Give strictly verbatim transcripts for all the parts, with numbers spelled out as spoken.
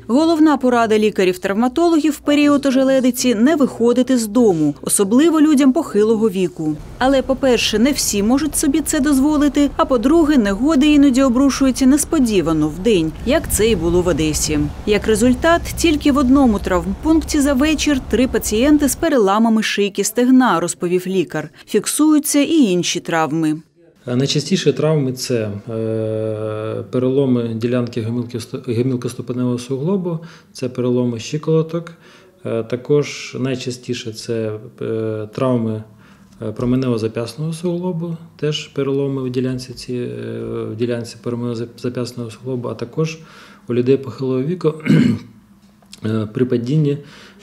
Головна порада лікарів-травматологів в період ожеледиці – не виходити з дому, особливо людям похилого віку. Але, по-перше, не всі можуть собі це дозволити, а по-друге, негоди іноді обрушуються несподівано в день, як це і було в Одесі. Як результат, тільки в одному травмпункті за вечір три пацієнти з переламами шийки стегна, розповів лікар. Фіксуються і інші травми. Найчастіші травми – це переломи ділянки гомілкоступеневого суглобу, це переломи щиколоток. Також найчастіше це травми променево-зап'ясного суглобу, теж переломи в ділянці, в ділянці променево-зап'ясного суглобу, а також у людей похилого віку при падінні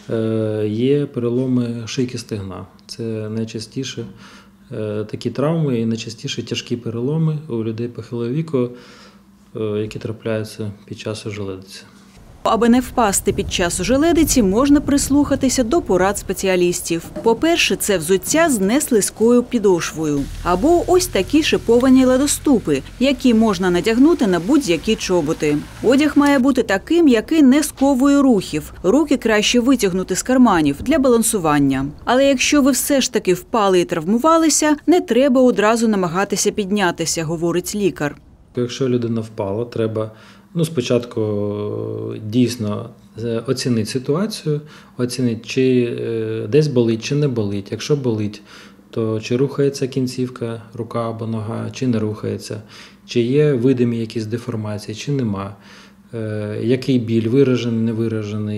є переломи шийки стегна. Це найчастіше такі травми і найчастіше тяжкі переломи у людей похилого віку, які трапляються під час ожеледиці. Аби не впасти під час ожеледиці, можна прислухатися до порад спеціалістів. По-перше, це взуття з неслизькою підошвою. Або ось такі шиповані ледоступи, які можна надягнути на будь-які чоботи. Одяг має бути таким, який не сковує рухів. Руки краще витягнути з карманів для балансування. Але якщо ви все ж таки впали і травмувалися, не треба одразу намагатися піднятися, говорить лікар. Якщо людина впала, треба Ну, спочатку дійсно оцінити ситуацію, оцінити, чи десь болить, чи не болить. Якщо болить, то чи рухається кінцівка, рука або нога, чи не рухається, чи є видимі якісь деформації, чи нема, який біль, виражений, не виражений.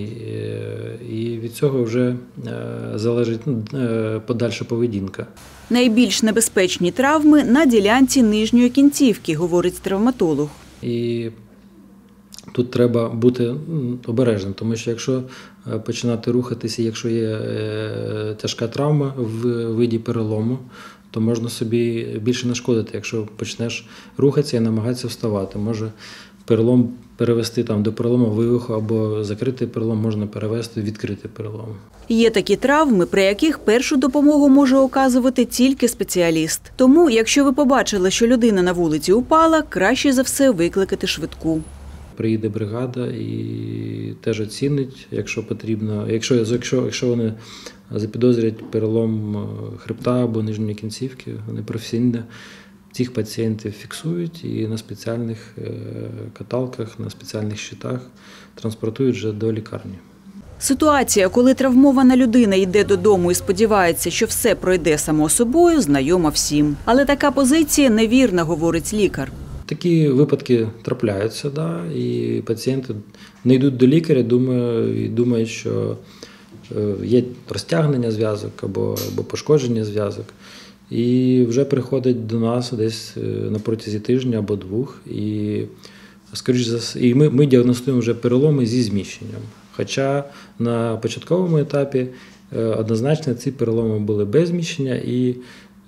І від цього вже залежить подальша поведінка. Найбільш небезпечні травми на ділянці нижньої кінцівки, говорить травматолог. І тут треба бути обережним, тому що якщо починати рухатися, якщо є тяжка травма в виді перелому, то можна собі більше нашкодити, якщо почнеш рухатися і намагатися вставати. Може перелом перевести там, до перелому вивиху або закритий перелом можна перевести в відкритий перелом. Є такі травми, при яких першу допомогу може оказувати тільки спеціаліст. Тому, якщо ви побачили, що людина на вулиці упала, краще за все викликати швидку. Приїде бригада і теж оцінить, якщо потрібно. Якщо, якщо, якщо вони запідозрять перелом хребта або нижньої кінцівки, вони професійно цих пацієнтів фіксують і на спеціальних каталках, на спеціальних щитах транспортують вже до лікарні. Ситуація, коли травмована людина йде додому і сподівається, що все пройде само собою, знайома всім. Але така позиція невірна, говорить лікар. Такі випадки трапляються, да, і пацієнти не йдуть до лікаря, думають, думають, що є розтягнення зв'язок або, або пошкодження зв'язок. І вже приходять до нас десь на протязі тижня або двох. І, скоріш за все, і ми, ми діагностуємо вже переломи зі зміщенням. Хоча на початковому етапі однозначно ці переломи були без зміщення, і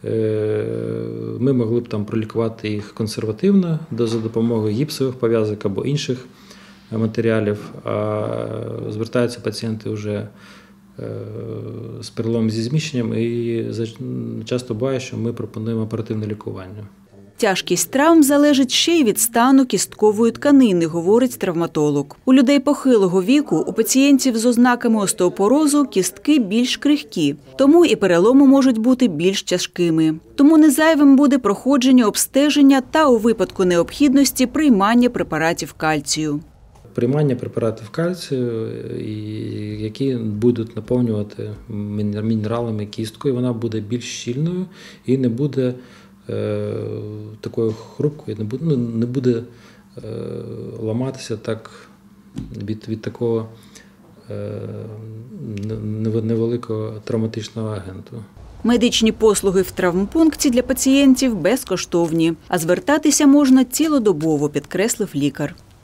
ми могли б там пролікувати їх консервативно за допомогою гіпсових пов'язок або інших матеріалів, а звертаються пацієнти вже з переломом зі зміщенням і часто буває, що ми пропонуємо оперативне лікування. Тяжкість травм залежить ще й від стану кісткової тканини, говорить травматолог. У людей похилого віку, у пацієнтів з ознаками остеопорозу кістки більш крихкі, тому і переломи можуть бути більш тяжкими. Тому не зайвим буде проходження обстеження та у випадку необхідності приймання препаратів кальцію. Приймання препаратів кальцію, які будуть наповнювати мінералами кістку, і вона буде більш щільною і не буде такою хрупкою, не буде, ну, не буде е, ламатися так від, від такого е, невеликого травматичного агенту. Медичні послуги в травмпункті для пацієнтів безкоштовні, а звертатися можна цілодобово, підкреслив лікар.